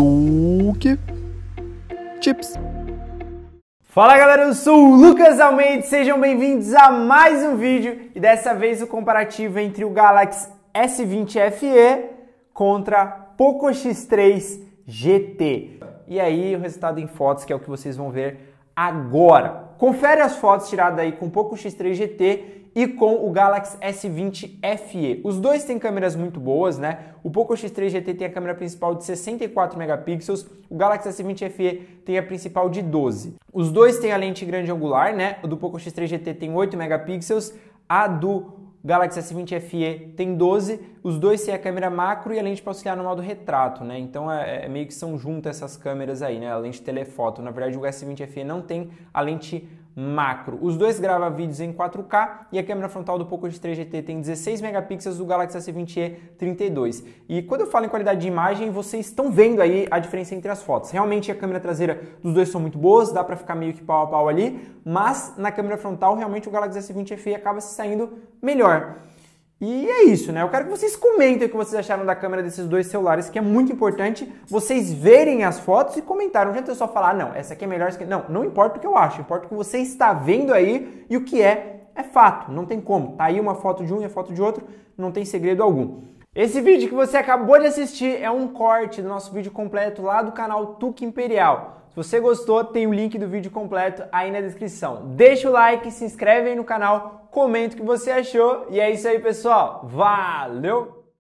Tuque Chips. Fala galera, eu sou o Lucas Almeida, sejam bem-vindos a mais um vídeo e dessa vez o comparativo entre o Galaxy S20 FE contra Poco X3 GT. E aí o resultado em fotos, que é o que vocês vão ver agora. Confere as fotos tiradas aí com o Poco X3 GT e com o Galaxy S20 FE. Os dois têm câmeras muito boas, né? O Poco X3 GT tem a câmera principal de 64 megapixels, o Galaxy S20 FE tem a principal de 12. Os dois têm a lente grande angular, né? O do Poco X3 GT tem 8 megapixels, a do Galaxy S20 FE tem 12, os dois têm a câmera macro e a lente para auxiliar no modo retrato, né? Então meio que são juntas essas câmeras aí, né? A lente telefoto. Na verdade, o S20 FE não tem a lente macro. Os dois gravam vídeos em 4K e a câmera frontal do Poco X3 GT tem 16 megapixels, do Galaxy S20e 32. E quando eu falo em qualidade de imagem, vocês estão vendo aí a diferença entre as fotos. Realmente a câmera traseira dos dois são muito boas, dá para ficar meio que pau a pau ali, mas na câmera frontal realmente o Galaxy S20 FE acaba se saindo melhor. E é isso, né? Eu quero que vocês comentem o que vocês acharam da câmera desses dois celulares, que é muito importante vocês verem as fotos e comentarem. Não adianta eu só falar, não, essa aqui é melhor, essa aqui... Não importa o que eu acho, importa o que você está vendo aí e o que é fato, não tem como. Tá aí uma foto de um e a foto de outro, não tem segredo algum. Esse vídeo que você acabou de assistir é um corte do nosso vídeo completo lá do canal Tuque Imperial. Se você gostou, tem o link do vídeo completo aí na descrição. Deixa o like, se inscreve aí no canal, comenta o que você achou e é isso aí, pessoal. Valeu!